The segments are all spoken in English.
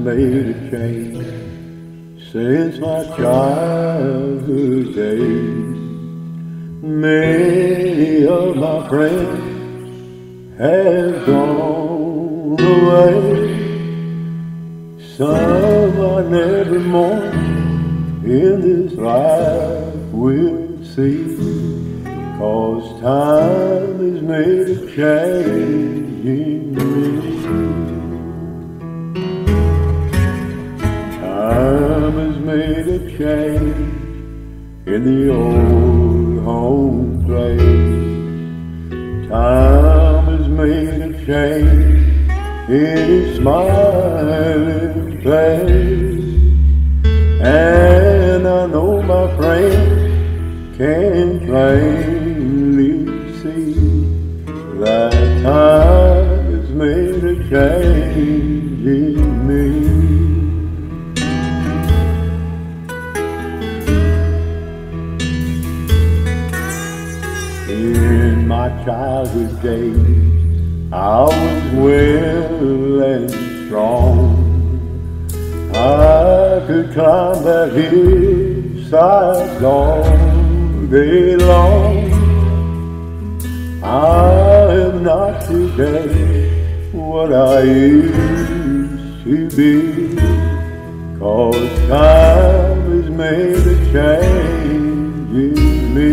made a change since my childhood days. Many of my friends have gone away. Some I never more in this life will see, 'cause time has made a change in me. Time has made a change in the old home place. Time has made a change in his smiling face. And I know my friend can plainly see that time has made a change in me. In my childhood days, I was well and strong. I could climb that hillside all day long. I am not today what I used to be, 'cause time has made a change in me.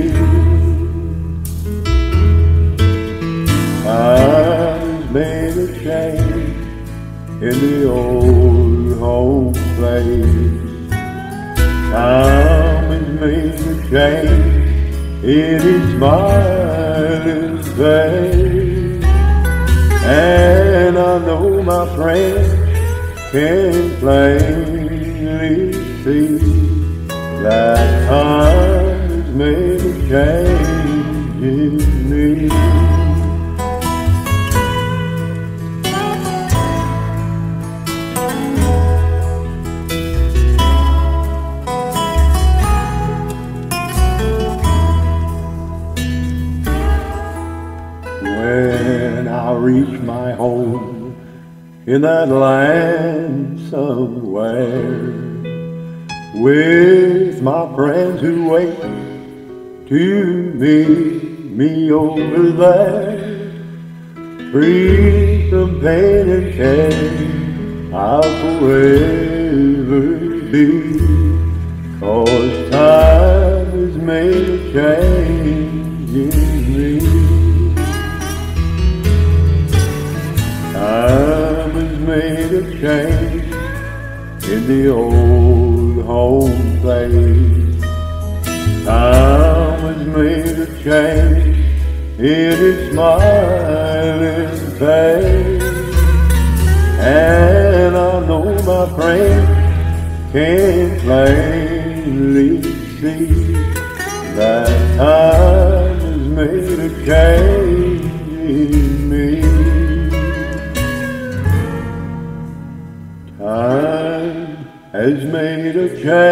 Time has made a change in the old home place. Time has made a change in his smiling face. And I know my friend can plainly see that time has made a change in me. When I reach my home in that land somewhere, with my friends who wait to meet me over there, free from pain and care, I'll forever be, 'cause time has made a change in me. Time has made a change in the old home place. Time has made a change in his smiling face. And I know my friend can plainly see that time has made a change in me. Time has made a change